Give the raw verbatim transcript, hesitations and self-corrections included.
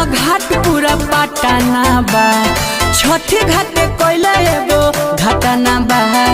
घाट पूरा पटाना बा छठी घाटे कोइला एगो घाटाना बा।